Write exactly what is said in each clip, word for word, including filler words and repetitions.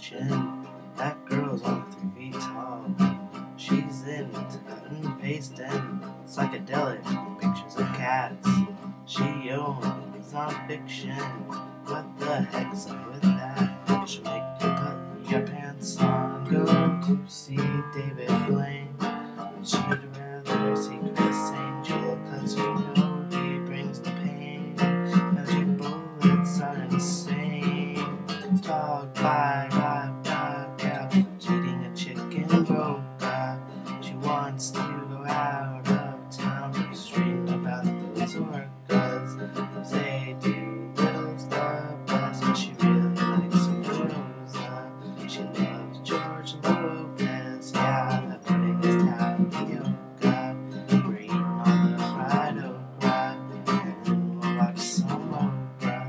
kitchen. That girl's only three feet tall. She's into cutting and pasting psychedelic pictures of cats. She owns non-fiction. What the heck's up with that? She'll make you put your pants on, go to see David Blaine. She'd rather see Chris Angel, cause you know he brings the pain. Magic bullets are insane. Dog by dog, dog out, cheating a chicken boca. She wants to go out of town, just reading about those orcas. Say Doolittle's the best, but she really likes Rosa. She loves George Lopez, yeah, that pudding is tapioca. We're eating all the fried okra, and then we'll watch some Oprah.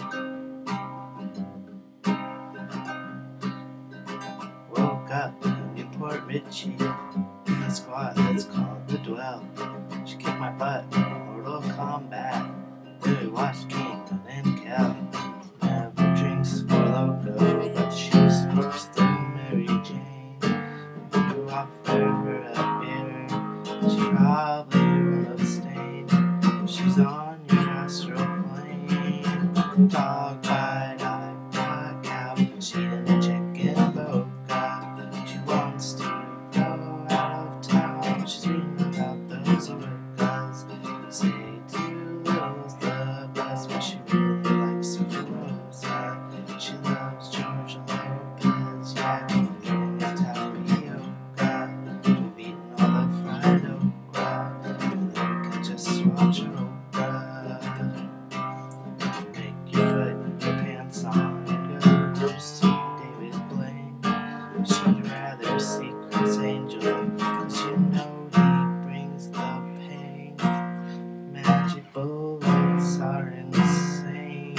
Woke up in Newport Richie, in a squad that's called The Dwell. She kicked my butt in Mortal Kombat. Then we watched King and Kel. Never drinks for Loco, but she's supposed to Mary Jane. If you offer her a beer, she probably won't abstain. If she's on your astral plane, dog bite, I black out, cheating a chicken boca. She wants to go out of town, she's reading about those orcas. Say Doolittle's the best, but she really likes Rosa. She loves George Lopez, yeah, eating his tapioca. We've eaten all the fried okra, and then we could just watch Oprah. Make you put your pants on and go to see David Blaine. She'd rather see Chris Angel, cause you know he brings the pain. Magic bullets are insane.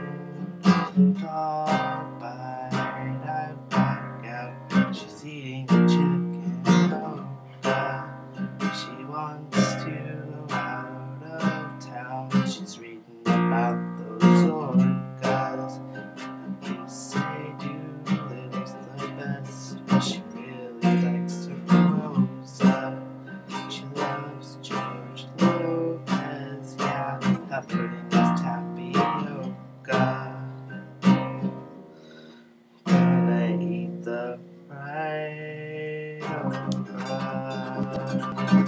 Dog bite, I back out. She's eating chicken boca. She wants to go out of town. She's reading about those orcas. You say Doolittle's the best, but she really likes Rosa. She loves George Lopez, yeah, that pudding is tapioca. Gotta eat the fried okra.